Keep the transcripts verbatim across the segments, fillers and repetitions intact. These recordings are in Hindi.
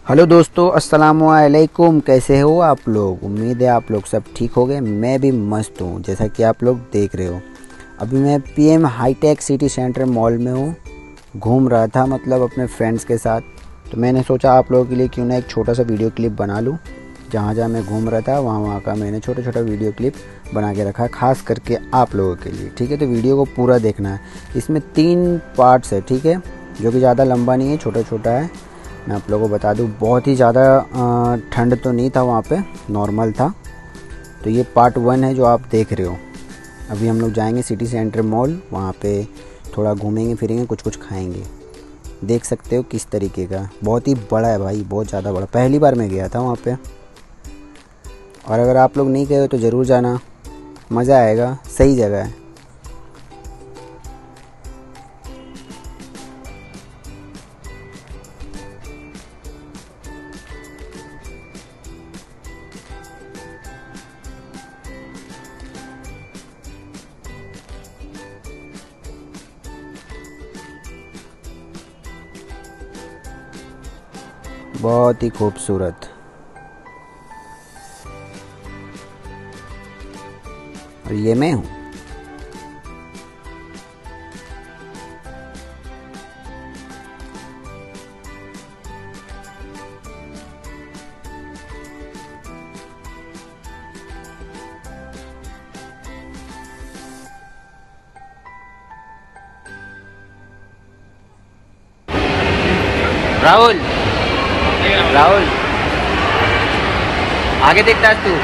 हेलो दोस्तों, अस्सलाम वालेकुम। कैसे हो आप लोग? उम्मीद है आप लोग सब ठीक हो गए। मैं भी मस्त हूँ, जैसा कि आप लोग देख रहे हो। अभी मैं PM hitech city centre mall में हूँ। घूम रहा था, मतलब अपने फ्रेंड्स के साथ। तो मैंने सोचा आप लोगों के लिए क्यों ना एक छोटा सा वीडियो क्लिप बना लूँ। जहाँ जहाँ मैं घूम रहा था वहाँ वहाँ का मैंने छोटा छोटा वीडियो क्लिप बना के रखा है, ख़ास करके आप लोगों के लिए। ठीक है, तो वीडियो को पूरा देखना है। इसमें तीन पार्ट्स है, ठीक है, जो कि ज़्यादा लंबा नहीं है, छोटा छोटा है। मैं आप लोगों को बता दूं, बहुत ही ज़्यादा ठंड तो नहीं था वहाँ पे, नॉर्मल था। तो ये पार्ट वन है जो आप देख रहे हो। अभी हम लोग जाएंगे सिटी सेंटर मॉल, वहाँ पे थोड़ा घूमेंगे फिरेंगे, कुछ कुछ खाएंगे। देख सकते हो किस तरीके का, बहुत ही बड़ा है भाई, बहुत ज़्यादा बड़ा। पहली बार मैं गया था वहाँ पे, और अगर आप लोग नहीं गए हो तो ज़रूर जाना, मज़ा आएगा। सही जगह है। बहुत ही खूबसूरत। और ये मैं हूँ। राहुल राहुल आगे देखता है तू।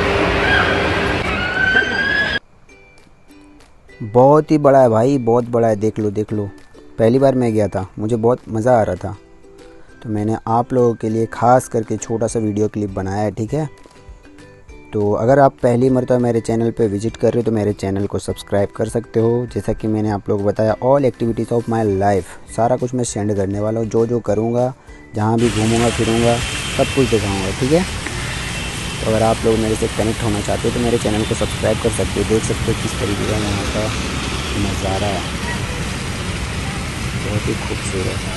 बहुत ही बड़ा है भाई, बहुत बड़ा है। देख लो देख लो। पहली बार मैं गया था, मुझे बहुत मज़ा आ रहा था। तो मैंने आप लोगों के लिए ख़ास करके छोटा सा वीडियो क्लिप बनाया है, ठीक है। तो अगर आप पहली मरतबा मेरे चैनल पे विज़िट कर रहे हो तो मेरे चैनल को सब्सक्राइब कर सकते हो। जैसा कि मैंने आप लोगों को बताया, all activities of my life, सारा कुछ मैं सेंड करने वाला हूँ। जो जो करूँगा, जहाँ भी घूमूंगा फिरूँगा, सब कुछ दिखाऊँगा, ठीक है। तो अगर आप लोग मेरे से कनेक्ट होना चाहते हो तो मेरे चैनल को सब्सक्राइब कर सकते हो। देख सकते हो किस तरीके का यहाँ का नज़ारा है, बहुत ही खूबसूरत।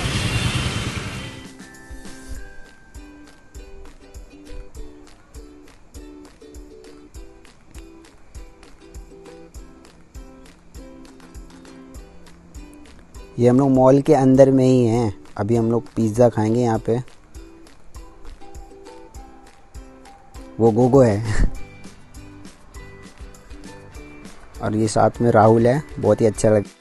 ये हम लोग मॉल के अंदर में ही हैं। अभी हम लोग पिज़्ज़ा खाएंगे यहाँ पे। वो गोगो है और ये साथ में राहुल है। बहुत ही अच्छा लग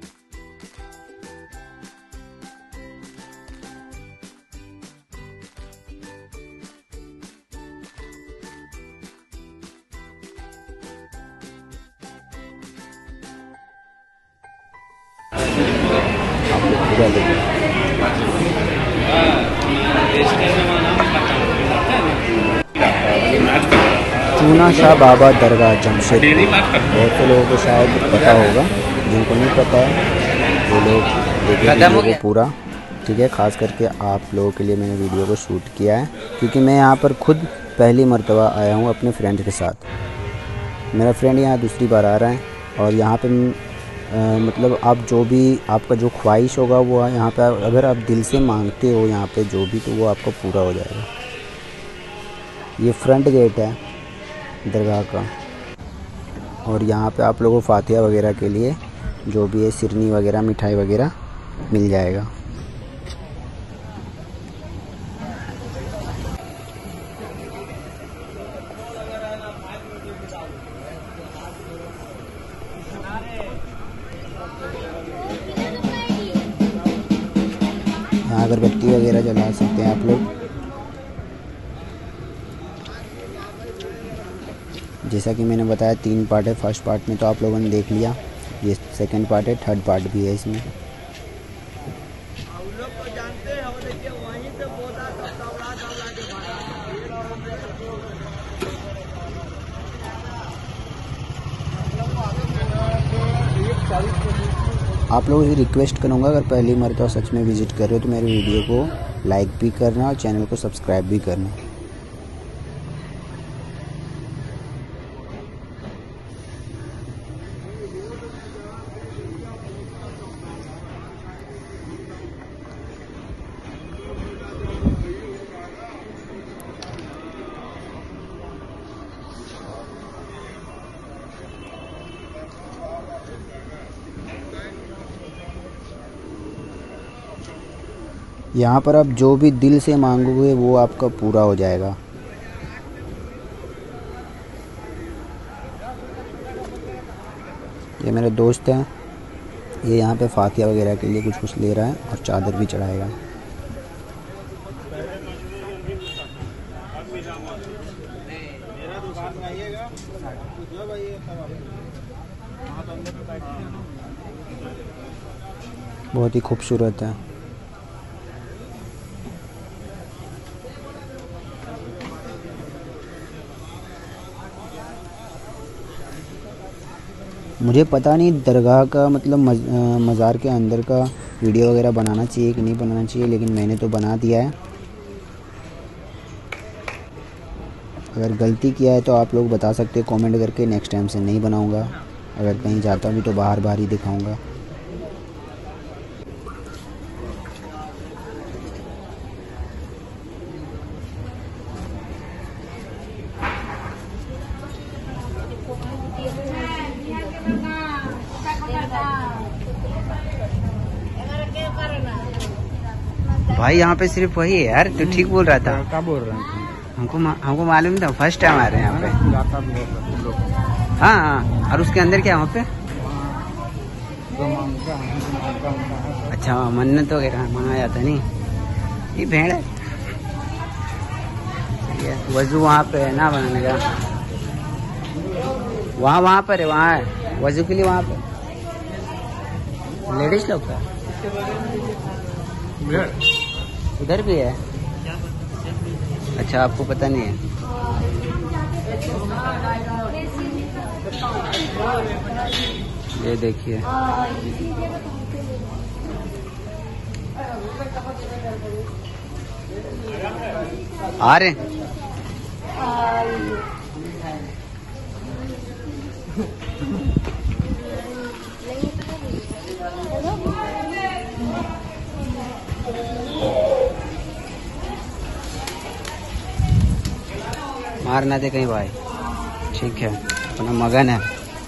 आप लोग पूरा देखो। चूना शाह बाबा दरगाह जमशेदपुर। बहुत से लोगों को शायद पता होगा, जिनको नहीं पता है वो लोग देखें वीडियो को पूरा, ठीक है। ख़ास करके आप लोगों के लिए मैंने वीडियो को शूट किया है, क्योंकि मैं यहाँ पर खुद पहली मर्तबा आया हूँ अपने फ्रेंड के साथ। मेरा फ्रेंड यहाँ दूसरी बार आ रहा है, और यहाँ पे आ, मतलब आप जो भी आपका जो ख्वाहिश होगा वो यहाँ पे, अगर आप दिल से मांगते हो यहाँ पे जो भी, तो वो आपका पूरा हो जाएगा। ये फ्रंट गेट है दरगाह का, और यहाँ पे आप लोगों को फातिहा वगैरह के लिए जो भी है, सिरनी वगैरह, मिठाई वगैरह मिल जाएगा। यहाँ अगरबत्ती वगैरह जला सकते हैं आप लोग। जैसा कि मैंने बताया, तीन पार्ट है। फर्स्ट पार्ट में तो आप लोगों ने देख लिया, ये सेकंड पार्ट है, थर्ड पार्ट भी है इसमें। आप लोगों से रिक्वेस्ट करूँगा, अगर पहली मरतबा सच में विज़िट कर रहे हो तो मेरे वीडियो को लाइक भी करना और चैनल को सब्सक्राइब भी करना। यहाँ पर आप जो भी दिल से मांगोगे वो आपका पूरा हो जाएगा। ये मेरे दोस्त हैं, ये यहाँ पे फातिया वगैरह के लिए कुछ कुछ ले रहा है और चादर भी चढ़ाएगा। बहुत ही खूबसूरत है। मुझे पता नहीं दरगाह का मतलब मज, मज़ार के अंदर का वीडियो वगैरह बनाना चाहिए कि नहीं बनाना चाहिए, लेकिन मैंने तो बना दिया है। अगर गलती किया है तो आप लोग बता सकते हैं कमेंट करके, नेक्स्ट टाइम से नहीं बनाऊंगा। अगर कहीं जाता भी तो बाहर बाहर ही दिखाऊंगा। भाई यहाँ पे सिर्फ वही है यार, तो ठीक बोल रहा था। क्या बोल रहे हैं? हमको हमको मालूम था, फर्स्ट टाइम आ रहे हैं यहाँ पे। हाँ हाँ, और उसके अंदर क्या है वहाँ पे? अच्छा, मन्नत वगैरह मांगा जाता नहीं। ये भेड़ है, वजू वहाँ पे है ना बनाने का। वहाँ वहाँ पर है, वहाँ है वजू के लिए, वहाँ पे लेडीज लोग का उधर भी है। अच्छा, आपको पता नहीं है। ये देखिए, आ रहे मारना दे कहीं भाई, ठीक है, अपना मगन है।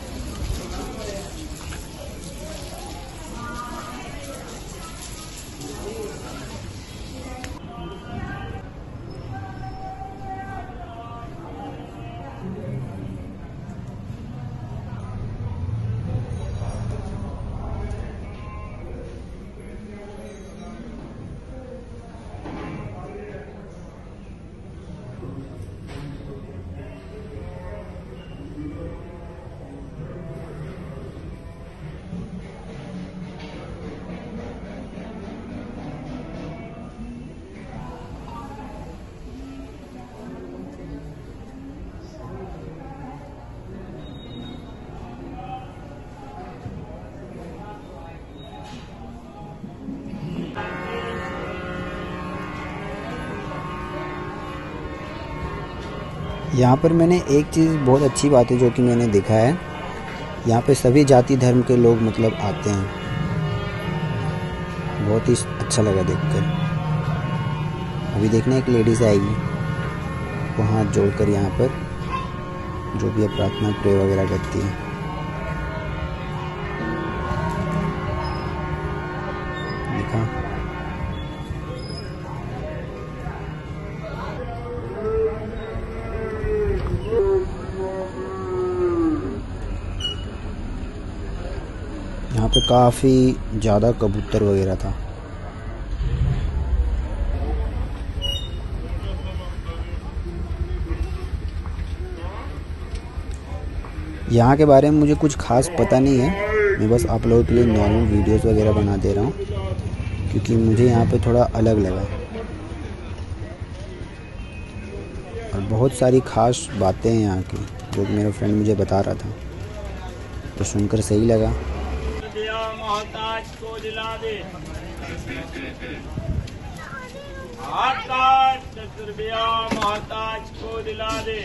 यहाँ पर मैंने एक चीज़ बहुत अच्छी बात है जो कि मैंने देखा है, यहाँ पे सभी जाति धर्म के लोग मतलब आते हैं। बहुत ही अच्छा लगा देखकर। अभी देखना एक लेडीज़ आएगी, वो हाथ जोड़कर यहाँ पर जो भी प्रार्थना प्रे वगैरह करती है। देखा, यहाँ पे काफ़ी ज़्यादा कबूतर वगैरह था। यहाँ के बारे में मुझे कुछ खास पता नहीं है, मैं बस आप लोगों के लिए नॉर्मल वीडियोस वगैरह बना दे रहा हूँ, क्योंकि मुझे यहाँ पे थोड़ा अलग लगा और बहुत सारी खास बातें हैं यहाँ की जो कि मेरा फ्रेंड मुझे बता रहा था, तो सुनकर सही लगा। मोहताज को दिला दे, आकाश तजुर्बिया मोहताज को दिला दे।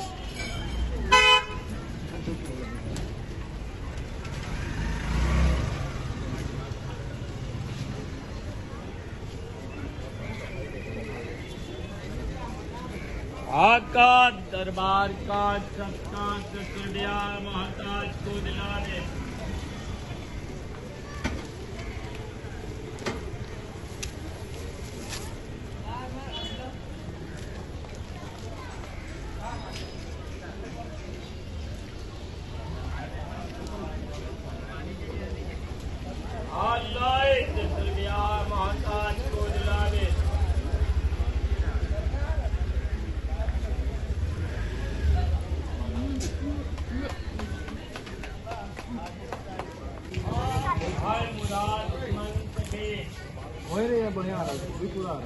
आका दरबार का सबका तजुर्बिया मोहताज को दिला दे।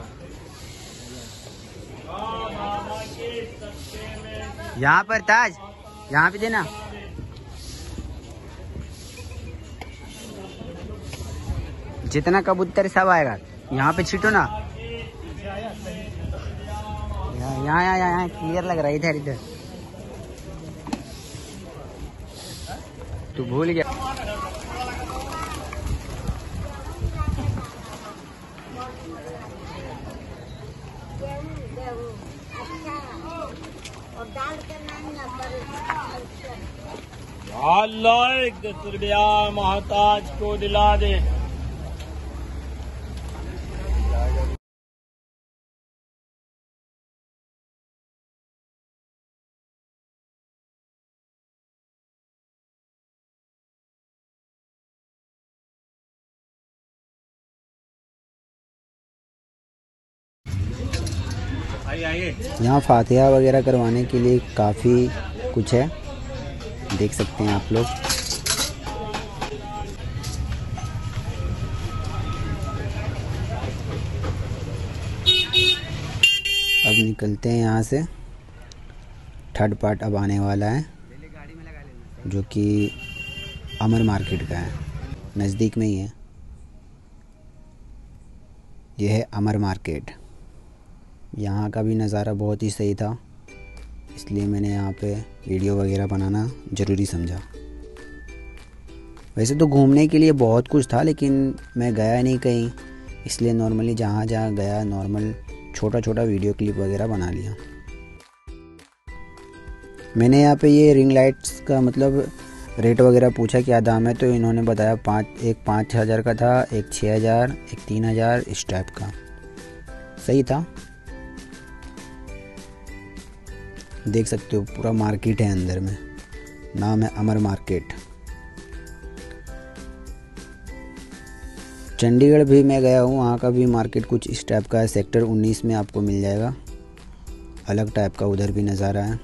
यहाँ पर ताज, यहाँ पे देना। जितना कबूतर सब आएगा यहाँ पे छिटो ना। यहाँ यहाँ यहाँ क्लियर लग रहा है, इधर इधर। तू भूल गया। अल्लाह एक दस रुपया मोहताज को दिला दे। यहाँ फातिहा वगैरह करवाने के लिए काफ़ी कुछ है, देख सकते हैं आप लोग। अब निकलते हैं यहाँ से। थर्ड पार्ट अब आने वाला है, जो कि अमर मार्केट का है, नज़दीक में ही है। यह है अमर मार्केट। यहाँ का भी नज़ारा बहुत ही सही था, इसलिए मैंने यहाँ पे वीडियो वगैरह बनाना ज़रूरी समझा। वैसे तो घूमने के लिए बहुत कुछ था, लेकिन मैं गया नहीं कहीं, इसलिए नॉर्मली जहाँ जहाँ गया नॉर्मल छोटा छोटा वीडियो क्लिप वगैरह बना लिया। मैंने यहाँ पे ये रिंग लाइट्स का मतलब रेट वगैरह पूछा क्या दाम है, तो इन्होंने बताया पाँच एक पाँच हज़ार का था, एक छः हज़ार, एक तीन हज़ार, इस टाइप का। सही था। देख सकते हो पूरा मार्केट है अंदर में, नाम है अमर मार्केट। चंडीगढ़ भी मैं गया हूँ, वहाँ का भी मार्केट कुछ इस टाइप का है। सेक्टर उन्नीस में आपको मिल जाएगा, अलग टाइप का उधर भी नज़ारा है।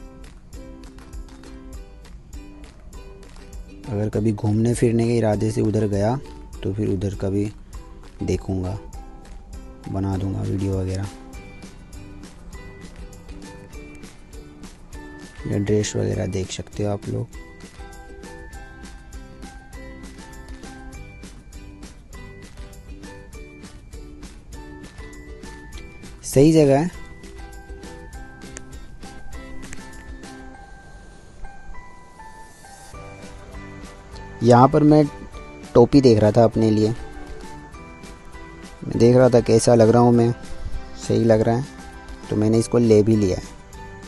अगर कभी घूमने फिरने के इरादे से उधर गया तो फिर उधर का भी देखूँगा, बना दूँगा वीडियो वगैरह। ये ड्रेस वगैरह देख सकते हो आप लोग। सही जगह है। यहाँ पर मैं टोपी देख रहा था अपने लिए, मैं देख रहा था कैसा लग रहा हूँ मैं, सही लग रहा है तो मैंने इसको ले भी लिया है।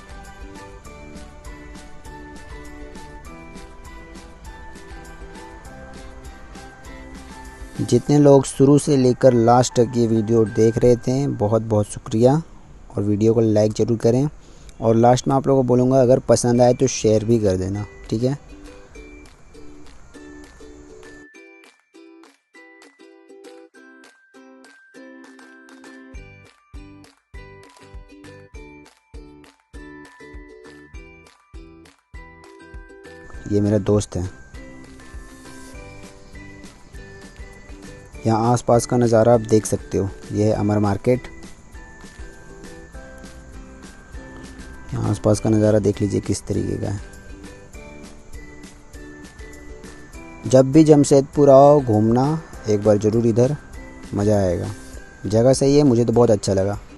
जितने लोग शुरू से लेकर लास्ट तक ये वीडियो देख रहे थे, बहुत बहुत शुक्रिया, और वीडियो को लाइक ज़रूर करें। और लास्ट में आप लोगों को बोलूँगा अगर पसंद आए तो शेयर भी कर देना, ठीक है। ये मेरा दोस्त है। यहाँ आसपास का नज़ारा आप देख सकते हो, ये है अमर मार्केट। यहाँ आसपास का नज़ारा देख लीजिए किस तरीके का है। जब भी जमशेदपुर आओ घूमना एक बार ज़रूर, इधर मज़ा आएगा। जगह सही है, मुझे तो बहुत अच्छा लगा।